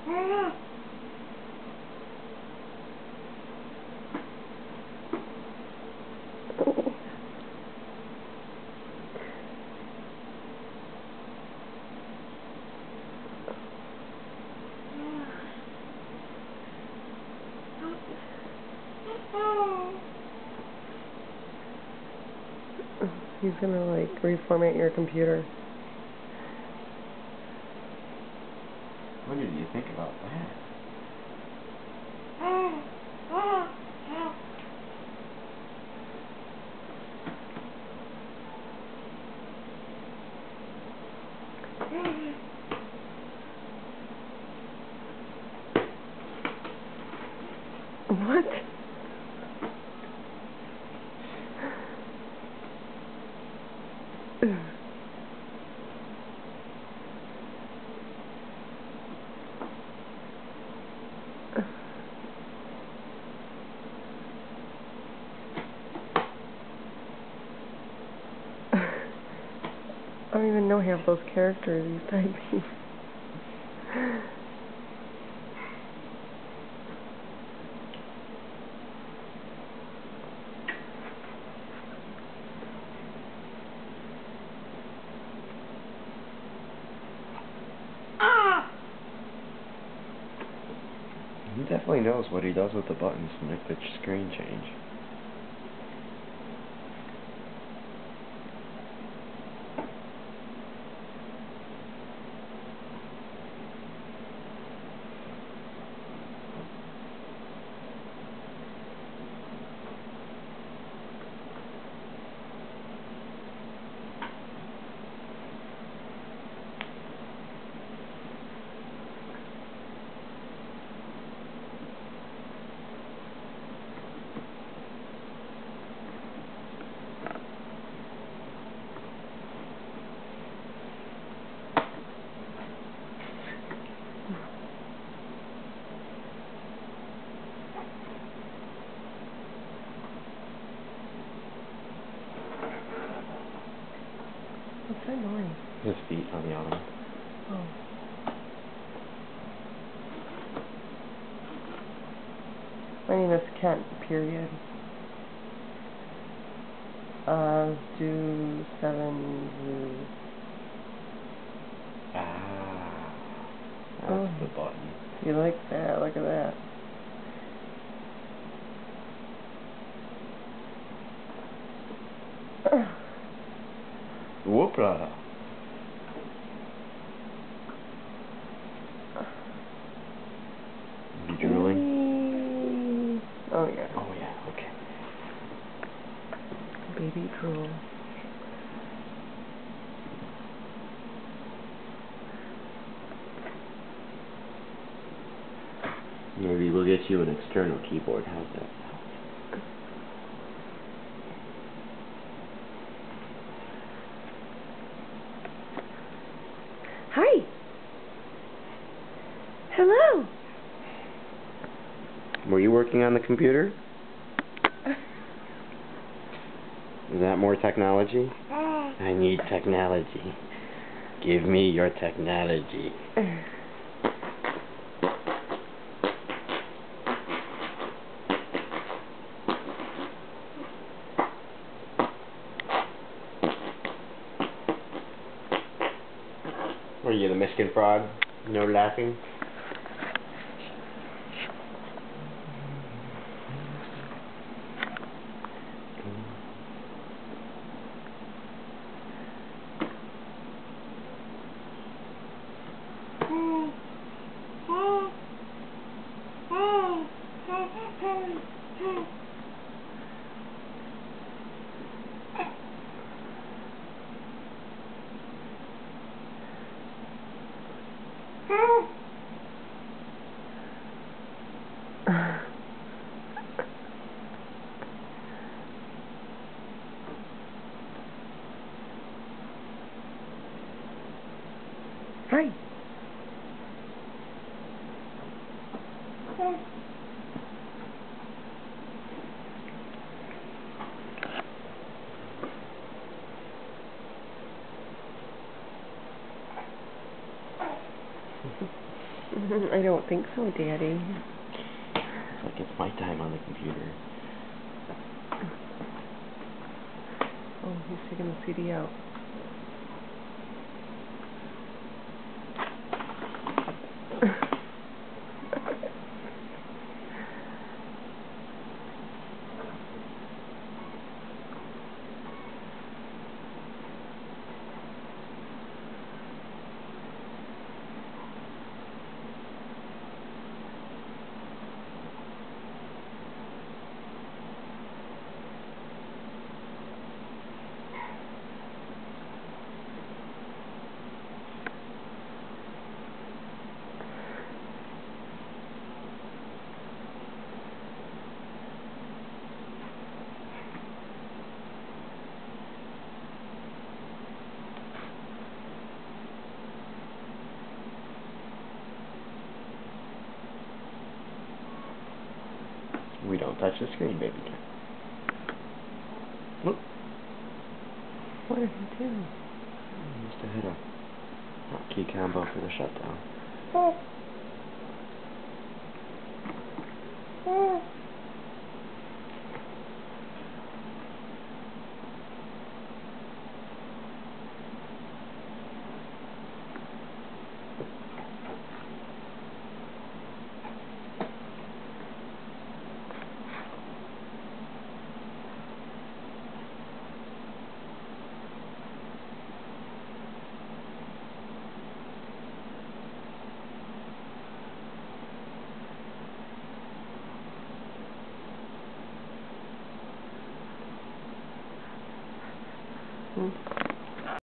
He's gonna like reformat your computer. What did you think about that? What? I don't even know half those characters he's typing. He definitely knows what he does with the buttons to make the screen change. What's that noise? His feet on the ottoman. Oh. My name is Kent, period. 270. Ah, that's the button. You like that? Look at that. Whoopla. You drooling? Oh yeah. Oh yeah, okay. Baby drool. Maybe we'll get you an external keyboard. How's that? Hi. Hello. Were you working on the computer? Is that more technology? I need technology. Give me your technology. What are you, the Michigan frog? No laughing? Hi. I don't think so, Daddy. It's like it's my time on the computer. Oh, he's taking the CD out. We don't touch the screen, baby cat. Whoop. What did he do? He must have hit a hotkey combo for the shutdown. Hmm.